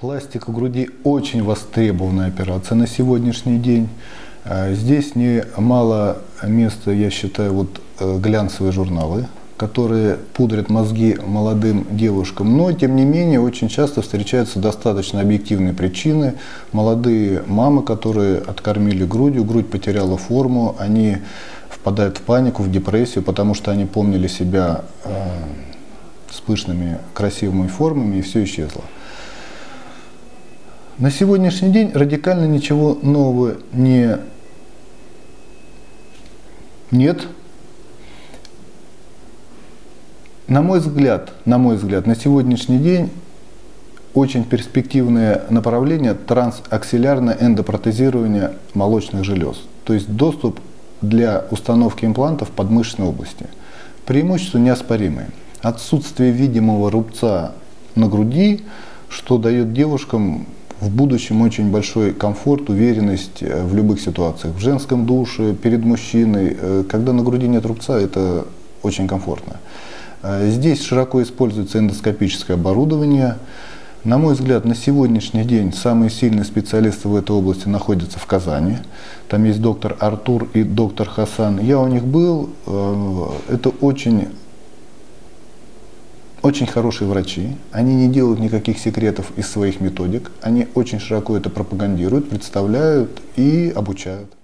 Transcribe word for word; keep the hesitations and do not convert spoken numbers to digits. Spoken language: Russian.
Пластика груди очень востребованная операция на сегодняшний день. Здесь немало места, я считаю, вот глянцевые журналы, которые пудрят мозги молодым девушкам. Но, тем не менее, очень часто встречаются достаточно объективные причины. Молодые мамы, которые откормили грудью, грудь потеряла форму, они впадают в панику, в депрессию, потому что они помнили себя э, с пышными, красивыми формами, и все исчезло. На сегодняшний день радикально ничего нового не нет. На мой взгляд, на мой взгляд, на сегодняшний день очень перспективное направление трансаксиллярное эндопротезирование молочных желез. То есть доступ для установки имплантов в подмышечной области. Преимущества неоспоримые. Отсутствие видимого рубца на груди, что дает девушкам в будущем очень большой комфорт, уверенность в любых ситуациях. В женском душе, перед мужчиной. Когда на груди нет рубца, это очень комфортно. Здесь широко используется эндоскопическое оборудование. На мой взгляд, на сегодняшний день самые сильные специалисты в этой области находятся в Казани. Там есть доктор Артур и доктор Хасан. Я у них был. Это очень, очень хорошие врачи. Они не делают никаких секретов из своих методик. Они очень широко это пропагандируют, представляют и обучают.